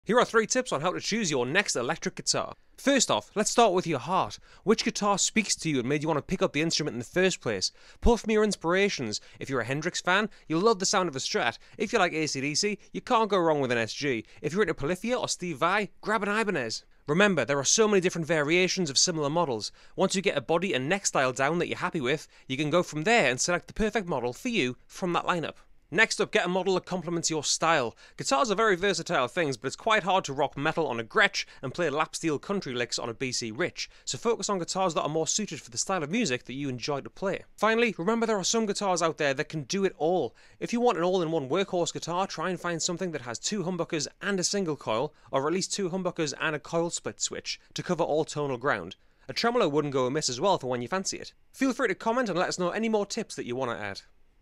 Here are 3 tips on how to choose your next electric guitar. First off, let's start with your heart. Which guitar speaks to you and made you want to pick up the instrument in the first place? Pull from your inspirations. If you're a Hendrix fan, you'll love the sound of a Strat. If you like AC/DC, you can't go wrong with an SG. If you're into Polyphia or Steve Vai, grab an Ibanez. Remember, there are so many different variations of similar models. Once you get a body and neck style down that you're happy with, you can go from there and select the perfect model for you from that lineup. Next up, get a model that complements your style. Guitars are very versatile things, but it's quite hard to rock metal on a Gretsch and play lap steel country licks on a BC Rich, so focus on guitars that are more suited for the style of music that you enjoy to play. Finally, remember there are some guitars out there that can do it all. If you want an all-in-one workhorse guitar, try and find something that has 2 humbuckers and a single coil, or at least 2 humbuckers and a coil split switch, to cover all tonal ground. A tremolo wouldn't go amiss as well for when you fancy it. Feel free to comment and let us know any more tips that you want to add.